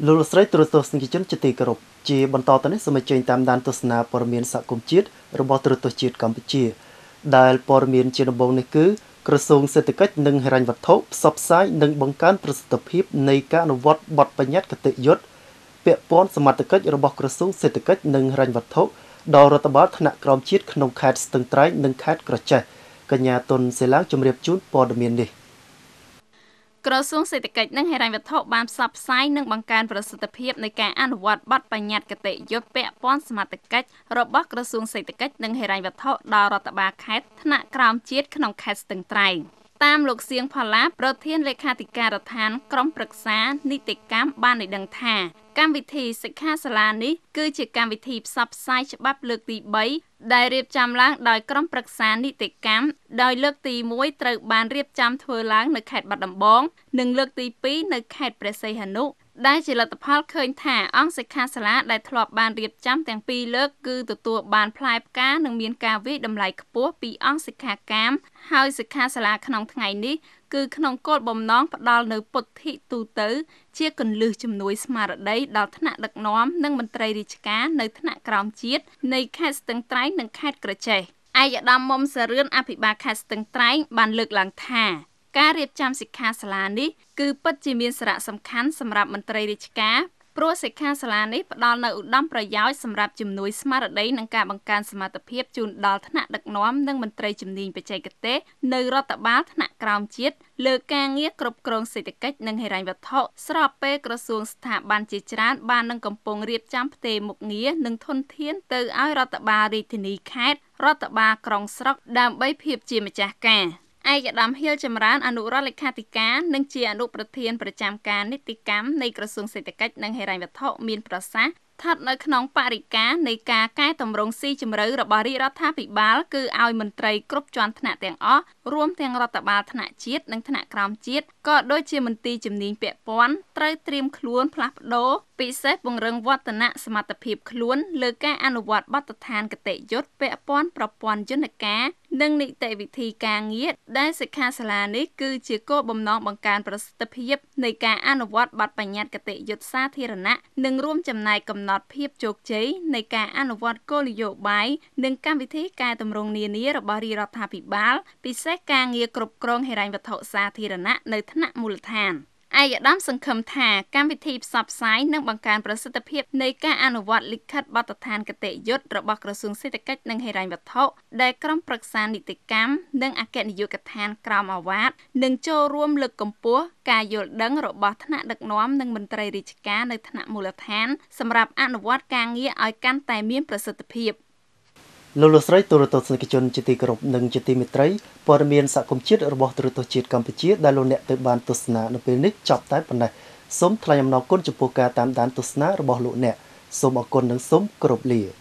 លោកស្រីទូរទស្សនិកជនជាទីគោរពជាបន្តទៅនេះសូមអញ្ជើញតាមដានទស្សនាព័ត៌មានសហគមន៍ជាតិរបស់ទូរទស្សន៍ជាតិកម្ពុជាដែលព័ត៌មានជាដំបូងនេះគឺក្រសួងសេដ្ឋកិច្ចនិងហិរញ្ញវត្ថុផ្សព្វផ្សាយនិងបង្កើនប្រសិទ្ធភាពនៃការអនុវត្តបទបញ្ញត្តិគតិយុត្តពាក់ព័ន្ធសមត្ថកិច្ចរបស់ក្រសួងសេដ្ឋកិច្ចនិងហិរញ្ញវត្ថុដល់រដ្ឋបាលថ្នាក់ក្រោមជាតិក្នុងខេត្តស្ទឹងត្រែងនិងខេត្តក្រចេះកញ្ញាតុនសេឡាងជម្រាបជូនព័ត៌មាននេះក្រសួងសេដ្ឋកិច្ចនិងហិរញ្ញវត្ថុបានផ្សព្វផ្សាយនិងបង្កើនប្រសិទ្ធភាពនៃការអនុវត្តបទបញ្ញត្តិគតិយុត្តពាក់ព័ន្ធសមត្ថកិច្ចរបស់ក្រសួងសេដ្ឋកិច្ចនិងហិរញ្ញវត្ថុដល់រដ្ឋបាលខេត្តថ្នាក់ក្រោមជាតិក្នុងខេត្តស្ទឹងត្រែងតាមលោកសៀងផល្លាប្រធានលេខាធិការដ្ឋានក្រុមប្រឹក្សានីតិកម្មបានឲ្យដឹងថាកម្មវិធីសិក្ខាសាលានេះគឺជាកម្មវិធីផ្សព្វផ្សាយច្បាប់លើកទី3ដែលរៀបចំឡើងដោយក្រុមប្រឹក្សានីតិកម្មដោយលើកទី1ត្រូវបានរៀបចំធ្វើឡើងនៅខេត្តបាត់ដំបងនិងលើកទី2នៅខេត្តព្រះសីហនុដែលជាលទ្ធផលឃើញថាអង្គសិក្ខាសាលាដែលធ្លាប់បានរៀបចំទាំងពីរលើកគឺទទួលបានផ្លែផ្កានិងមានការវិយតម្លៃខ្ពស់ពីអង្គសិក្ខាកាមហើយសិក្ខាសាលាក្នុងថ្ងៃនេះគឺក្នុងគោលបំណងផ្ដល់នៅពុទ្ធិទូទៅជាគន្លឹះជំនួយស្មារតីដល់ថ្នាក់ដឹកនាំនិងមន្ត្រីរាជការនៅថ្នាក់ក្រោមជាតិនៃខេត្តស្ទឹងត្រែងនិងខេត្តក្រចេះឯកឧត្តមមុំសារឿនអភិបាលខេត្តស្ទឹងត្រែងបានលើកឡើងថាការរៀបចំសិក្ខាសាលានេះគឺពិតជាមានសារៈសំខាន់សម្រាប់មន្ត្រីរាជការព្រោះសិក្ខាសាលានេះផ្ដល់នូវឧត្តមប្រយោជន៍សម្រាប់ជំនួយស្មារតីនិងការបង្កើនសមត្ថភាពជូនដល់ថ្នាក់ដឹកនាំនិងមន្ត្រីជំនាញបច្ចេកទេសនៅរដ្ឋបាលថ្នាក់ក្រោមជាតិលើការងារគ្រប់គ្រងសេដ្ឋកិច្ចនិងហិរញ្ញវត្ថុស្របពេលក្រសួងស្ថាប័នជាច្រើនបាននឹងកំពុងរៀបចំផ្ទេរមុខងារនិងធនធានទៅឲ្យរដ្ឋបាលរាជធានីខេត្តរដ្ឋបាលក្រុងស្រុកដើម្បីភាពជាម្ចាស់ការឯកឧត្តមហ៊ីលចម្រើនអនុរដ្ឋលេខាធិការនិងជាអនុប្រធានប្រចាំការនីតិកម្មនៃក្រសួងសេដ្ឋកិច្ចនិងហិរញ្ញវត្ថុមានប្រសាសន៍ស្ថិតនៅក្នុងបរិការនៃការកែតម្រង់ស៊ីជម្រៅរបស់រាជរដ្ឋាភិបាលគឺឲ្យមន្ត្រីគ្រប់ជាន់ថ្នាក់ទាំងអស់រួមទាំងរដ្ឋបាលថ្នាក់ជាតិនិងថ្នាក់ក្រោមជាតិក៏ដូចជាមន្ទីរជំនាញពាក់ព័ន្ធត្រូវត្រៀមខ្លួនផ្លាស់ប្ដូរពិសេសពង្រឹងវឌ្ឍនសមត្ថភាពខ្លួនលើការអនុវត្តបទដ្ឋានគតិយុត្តពាក់ព័ន្ធប្រព័ន្ធយន្តការនិងនីតិវិធីការងារដែលសិក្ខាសាលានេះគឺជាគោលបំណងបង្កើនប្រសិទ្ធភាពនៃការអនុវត្តបទបញ្ញត្តិគតិយុត្តសាធារណៈនិងរួមចំណែកកំណត់ភាពជោគជ័យនៃការអនុវត្តគោលនយោបាយនិងកម្មវិធីកែតម្រង់នានារបស់រាជរដ្ឋាភិបាលពិសេសការងារគ្រប់គ្រងហិរញ្ញវត្ថុសាធារណៈនៅថ្នាក់មូលដ្ឋានឯកឧត្តមសង្ឃឹមថាកម្មវិធីផ្សព្វផ្សាយនិងបង្កើនប្រសិទ្ធភាពនៃការអនុវត្តលិខិតបទដ្ឋានគតិយុត្តរបស់ក្រសួងសេដ្ឋកិច្ចនិងហិរញ្ញវត្ថុដែលក្រុមប្រឹក្សានីតិកម្មនិងអគ្គនាយកដ្ឋានក្រមអាវ៉ាតនឹងចូលរួមលើកកម្ពស់ការយល់ដឹងរបស់ថ្នាក់ដឹកនាំនិងមន្ត្រីរាជការនៅថ្នាក់មូលដ្ឋានសម្រាប់អនុវត្តការងារឲ្យកាន់តែមានប្រសិទ្ធភាពលោកស្រីទូរទស្សនិកជនជាទីគោរពនិងជាទីមេត្រីព័ត៌មានសហគមន៍ជាតិរបស់ទូរទស្សន៍ជាតិកម្ពុជាដែលលោកអ្នកទៅបានទស្សនានៅពេលនេះចប់តែប៉ុណ្ណេះសូមថ្លែងអំណរគុណចំពោះការតាមដានទស្សនារបស់លោកអ្នកសូមអរគុណនិងសូមគោរពលា